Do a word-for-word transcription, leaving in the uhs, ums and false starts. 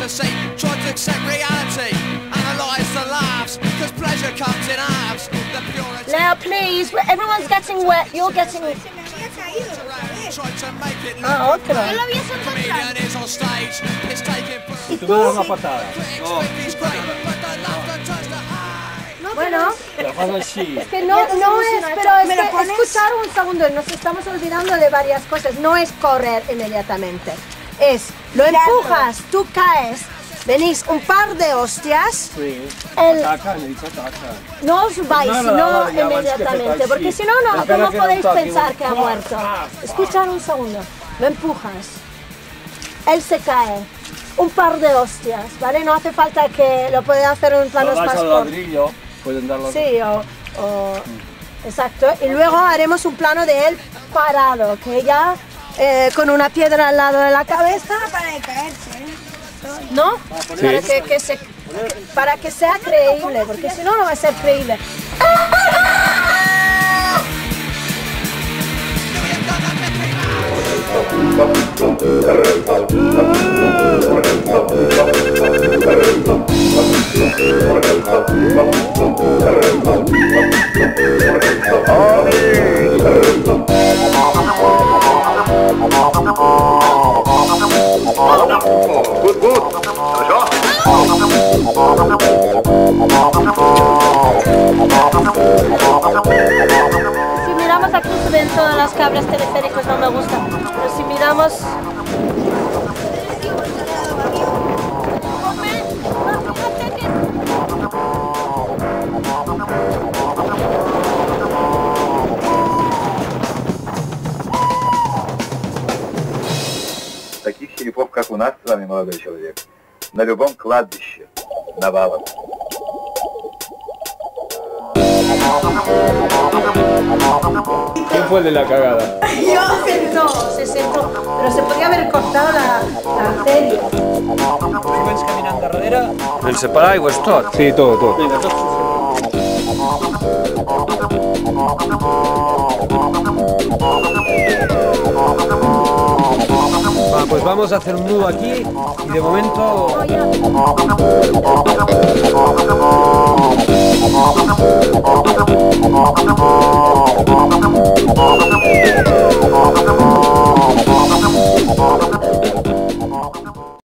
fantasy. Try to accept reality. Analyze the laughs, because pleasure comes in halves. The purity. Leo, please, everyone's getting wet. You're getting. Try to make it look Ah, good. otro. Comedian is on stage. It's taking. ¿Y Tú tú? me das una patada. Critics think he's great, but the laughter turns to hate. Bueno, La faz así. es que no, no es, pero es que escuchar un segundo, nos estamos olvidando de varias cosas. No es correr inmediatamente. Es, lo empujas, tú caes, venís un par de hostias, Sí. el, Ataca, le dice ataca. no os vais, No, no, no, no, ya vais que inmediatamente, te porque caes, si sí. no, no, Espera ¿cómo que no podéis toque, pensar un- que ha muerto? Escuchar un segundo, lo empujas, él se cae, un par de hostias, ¿vale? No hace falta que lo pueda hacer en planos Lo das más al cortos. ladrillo, pueden darlo. Sí, o, o- exacto. Y luego haremos un plano de él parado, que ya eh, con una piedra al lado de la cabeza, Para de caerse, ¿eh? ¿no? Para que, que se, para que sea creíble, porque si no, no va a ser creíble. Gut, gut. Ja. Si miramos aquí se ven todas las cabras teleféricos, no me gusta. Pero si miramos... Таких черепов, как у нас с вами, молодой человек, на любом кладбище навалом. ¿Quién fue el de la cagada? No, se sentó, pero se podía haber cortado la, la arteria. Vens caminant darrere. El paraigües tot? Sí, todo, todo. Vinga, tot. Va, pues vamos a hacer un nudo aquí y de momento... No, ya.